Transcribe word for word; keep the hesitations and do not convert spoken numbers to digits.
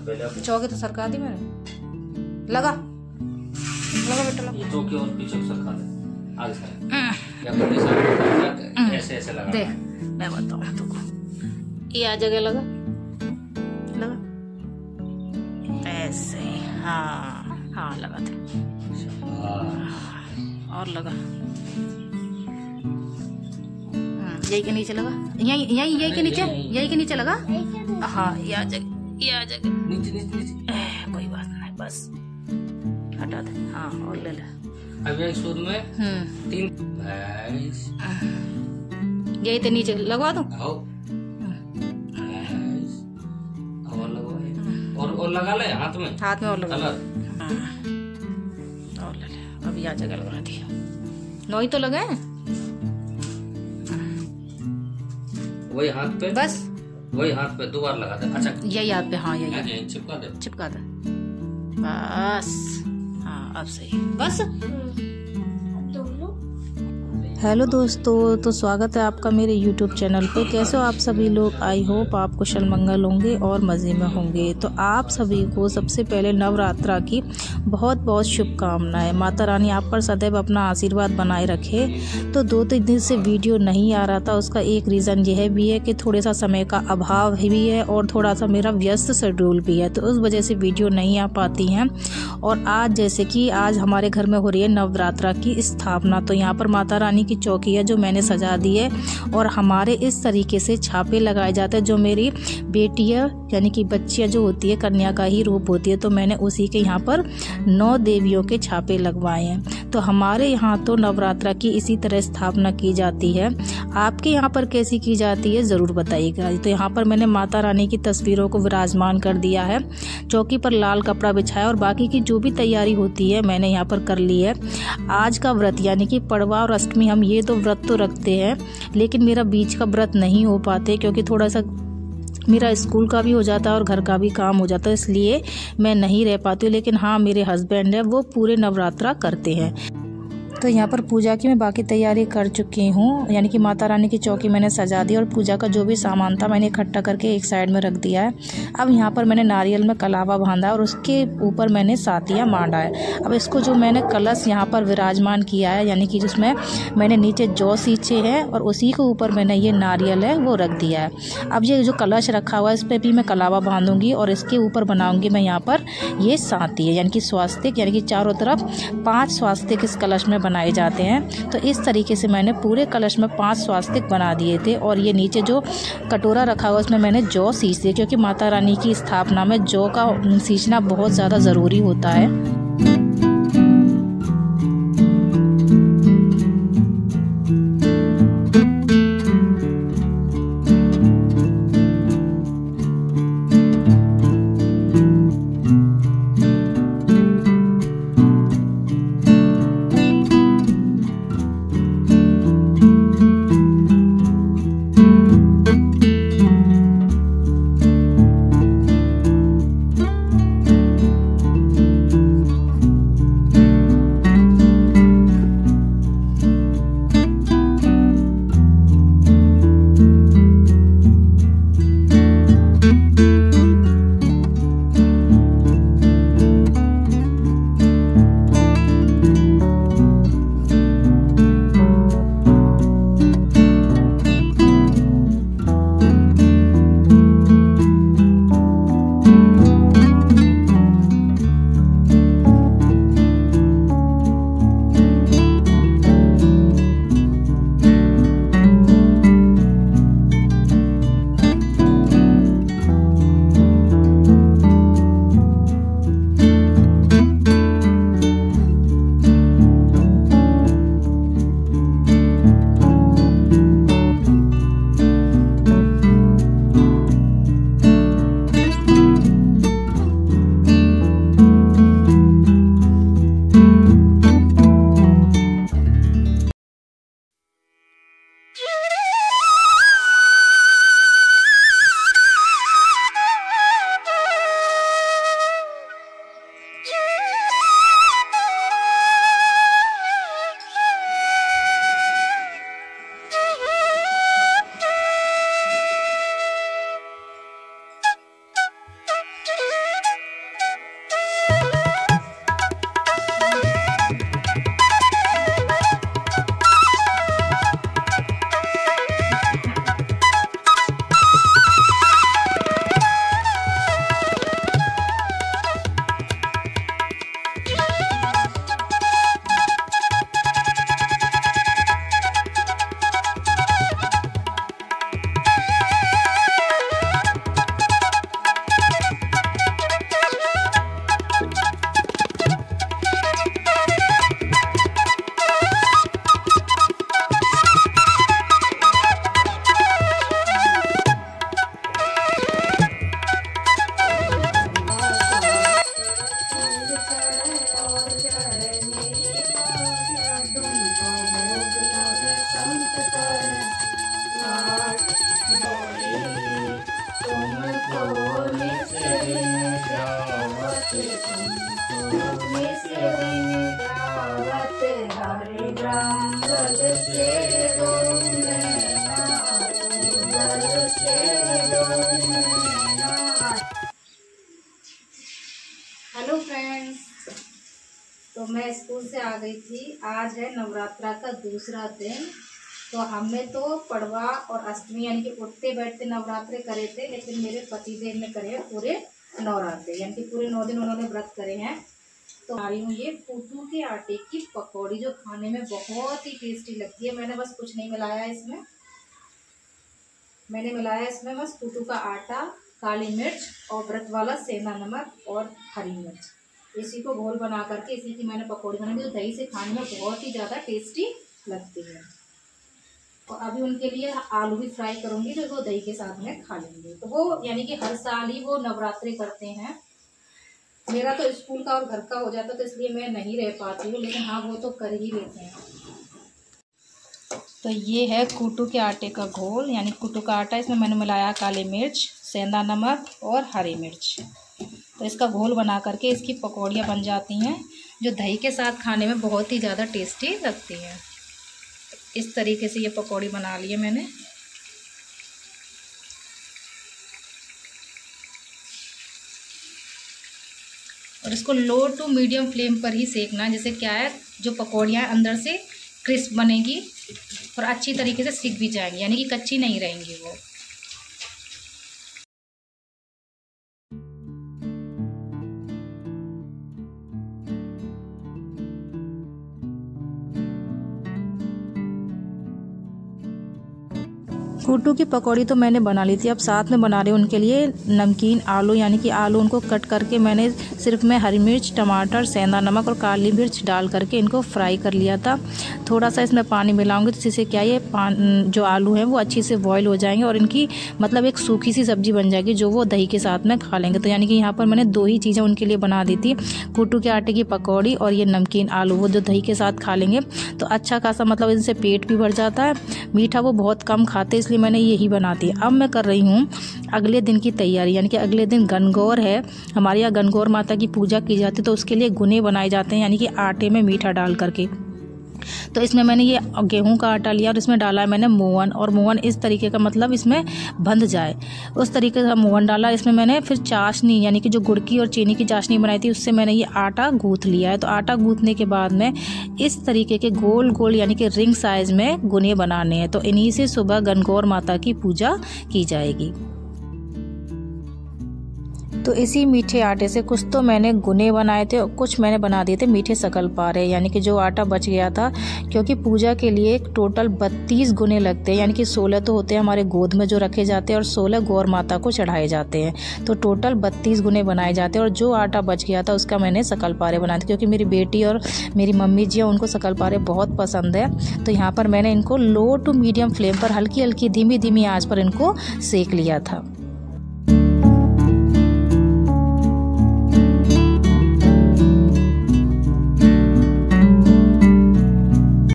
पहले चौकी तो सरका दी मैंने। लगा लगा बेटा लगा। ये चौकी और पीछे सरका दे, आगे से या बड़ी साइड ऐसे ऐसे लगा। देख मैं बताऊँ तुमको, ये आ जगह लगा लगा ऐसे ही। हाँ हाँ लगा थे और लगा यही के नीचे लगा, यही यही यही के नीचे यही के नीचे लगा। हाँ ये आ जगह ये आ जगह नीचे नीचे नीचे। कोई बात नहीं बस हटा दे। हाँ और ले ले। अब ये शुरू में हम्म तीन भैंस यही तो नीचे लगवा दूं। आओ भैंस और लगवा और और लगा ले हाथ में हाथ में और लगा कलर और ले ले। अब यह जगह लगा दी, नौ ही तो लगे वही हाथ पे, बस वही हाथ पे दो बार लगा दे। अच्छा यही हाथ पे। हाँ यही यही चिपका दे चिपका दे बस। हाँ अब सही बस। हेलो दोस्तों, तो स्वागत है आपका मेरे यूट्यूब चैनल पे। कैसे हो आप सभी लोग? आई होप आप कुशल मंगल होंगे और मज़े में होंगे। तो आप सभी को सबसे पहले नवरात्रा की बहुत बहुत शुभकामनाएं। माता रानी आप पर सदैव अपना आशीर्वाद बनाए रखे। तो दो तीन दिन से वीडियो नहीं आ रहा था, उसका एक रीज़न यह भी है कि थोड़े सा समय का अभाव भी है और थोड़ा सा मेरा व्यस्त शेड्यूल भी है, तो उस वजह से वीडियो नहीं आ पाती हैं। और आज जैसे कि आज हमारे घर में हो रही है नवरात्रा की स्थापना, तो यहाँ पर माता रानी की चौकी है जो मैंने सजा दी है और हमारे इस तरीके से छापे लगाए जाते हैं। जो मेरी बेटी है यानी कि बच्चियाँ जो होती है कन्या का ही रूप होती है, तो मैंने उसी के यहाँ पर नौ देवियों के छापे लगवाए हैं। तो हमारे यहाँ तो नवरात्रा की इसी तरह स्थापना की जाती है। आपके यहाँ पर कैसी की जाती है ज़रूर बताइएगा। तो यहाँ पर मैंने माता रानी की तस्वीरों को विराजमान कर दिया है, चौकी पर लाल कपड़ा बिछाया और बाकी की जो भी तैयारी होती है मैंने यहाँ पर कर ली है। आज का व्रत यानी कि पड़वा और अष्टमी, हम ये तो व्रत तो रखते हैं लेकिन मेरा बीच का व्रत नहीं हो पाते क्योंकि थोड़ा सा मेरा स्कूल का भी हो जाता है और घर का भी काम हो जाता है, इसलिए मैं नहीं रह पाती हूँ। लेकिन हाँ मेरे हस्बैंड है वो पूरे नवरात्रा करते हैं। तो यहाँ पर पूजा की मैं बाकी तैयारी कर चुकी हूँ, यानी कि माता रानी की चौकी मैंने सजा दी और पूजा का जो भी सामान था मैंने इकट्ठा करके एक साइड में रख दिया है। अब यहाँ पर मैंने नारियल में कलावा बांधा और उसके ऊपर मैंने सातियाँ मांडा है। अब इसको जो मैंने कलश यहाँ पर विराजमान किया है, यानी कि जिसमें मैंने नीचे जौ सींचे हैं और उसी के ऊपर मैंने ये नारियल है वो रख दिया है। अब ये जो कलश रखा हुआ है इस पर भी मैं कलावा बांधूंगी और इसके ऊपर बनाऊंगी मैं यहाँ पर ये साती है, यानी कि स्वास्तिक, यानी कि चारों तरफ पाँच स्वास्तिक इस कलश में बनाए जाते हैं। तो इस तरीके से मैंने पूरे कलश में पांच स्वास्तिक बना दिए थे और ये नीचे जो कटोरा रखा हुआ उसमें मैंने जौ सींच दिए क्योंकि माता रानी की स्थापना में जौ का सींचना बहुत ज़्यादा ज़रूरी होता है। रंगल से दो नैना, रंगल से दो नैना। हेलो फ्रेंड्स, तो मैं स्कूल से आ गई थी। आज है नवरात्रा का दूसरा दिन। तो हमने तो पड़वा और अष्टमी यानी कि उठते बैठते नवरात्रे करे थे, लेकिन मेरे पतिदेव ने करे पूरे नवरात्रे यानी कि पूरे नौ दिन उन्होंने व्रत करे हैं। तो आ रही हूँ ये कूटू के आटे की पकौड़ी, जो खाने में बहुत ही टेस्टी लगती है। मैंने बस कुछ नहीं मिलाया इसमें, मैंने मिलाया इसमें बस कूटू का आटा, काली मिर्च और व्रत वाला सेंधा नमक और हरी मिर्च। इसी को घोल बना करके इसी की मैंने पकौड़ी बनाई, जो दही से खाने में बहुत ही ज़्यादा टेस्टी लगती है। और अभी उनके लिए आलू भी फ्राई करूँगी, जो वो दही के साथ में खा लेंगे। तो वो यानी कि हर साल ही वो नवरात्रि करते हैं। मेरा तो स्कूल का और घर का हो जाता, तो इसलिए मैं नहीं रह पाती हूँ, लेकिन हाँ वो तो कर ही लेते हैं। तो ये है कूटू के आटे का घोल, यानी कूटू का आटा। इसमें मैंने मिलाया काली मिर्च, सेंधा नमक और हरी मिर्च। तो इसका घोल बना करके इसकी पकौड़ियाँ बन जाती हैं, जो दही के साथ खाने में बहुत ही ज़्यादा टेस्टी लगती हैं। इस तरीके से ये पकौड़ी बना ली है मैंने। और इसको लो टू मीडियम फ्लेम पर ही सेकना है। जैसे क्या है, जो पकौड़ियाँ अंदर से क्रिस्प बनेगी और अच्छी तरीके से सिक भी जाएंगी, यानी कि कच्ची नहीं रहेंगी वो। कूटू की पकौड़ी तो मैंने बना ली थी। अब साथ में बना रही हूँ उनके लिए नमकीन आलू, यानी कि आलू उनको कट करके मैंने सिर्फ मैं हरी मिर्च, टमाटर, सेंधा नमक और काली मिर्च डाल करके इनको फ्राई कर लिया था। थोड़ा सा इसमें पानी मिलाऊंगी, तो जिससे क्या ये पान जो आलू हैं वो अच्छी से बॉयल हो जाएंगे और इनकी मतलब एक सूखी सी सब्जी बन जाएगी, जो वो दही के साथ में खा लेंगे। तो यानी कि यहाँ पर मैंने दो ही चीज़ें उनके लिए बना दी थी, कूटू के आटे की पकौड़ी और ये नमकीन आलू, वो जो दही के साथ खा लेंगे तो अच्छा खासा मतलब इनसे पेट भी भर जाता है। मीठा वो बहुत कम खाते, इसलिए मैंने यही बनाती है। अब मैं कर रही हूँ अगले दिन की तैयारी, यानी कि अगले दिन गणगौर है। हमारे यहाँ गणगौर माता की पूजा की जाती है, तो उसके लिए गुने बनाए जाते हैं, यानी कि आटे में मीठा डाल करके। तो इसमें मैंने ये गेहूं का आटा लिया और इसमें डाला है मैंने मोहन, और मोहन इस तरीके का मतलब इसमें बंध जाए उस तरीके का मोहन डाला। इसमें मैंने फिर चाशनी, यानी कि जो गुड़ की और चीनी की चाशनी बनाई थी, उससे मैंने ये आटा गूंथ लिया है। तो आटा गूंथने के बाद में इस तरीके के गोल गोल यानी कि रिंग साइज में गुने बनाने हैं। तो इन्हीं से सुबह गणगौर माता की पूजा की जाएगी। तो इसी मीठे आटे से कुछ तो मैंने गुने बनाए थे और कुछ मैंने बना दिए थे मीठे शकरपारे, यानी कि जो आटा बच गया था। क्योंकि पूजा के लिए टोटल बत्तीस गुने लगते हैं, यानी कि सोलह तो होते हैं हमारे गोद में जो रखे जाते हैं और सोलह गौर माता को चढ़ाए जाते हैं। तो टोटल बत्तीस गुने बनाए जाते हैं। और जो आटा बच गया था उसका मैंने शकरपारे बनाए थे, क्योंकि मेरी बेटी और मेरी मम्मी जी हैं, उनको शकरपारे बहुत पसंद है। तो यहाँ पर मैंने इनको लो टू मीडियम फ्लेम पर हल्की हल्की धीमी धीमी आँच पर इनको सेक लिया था।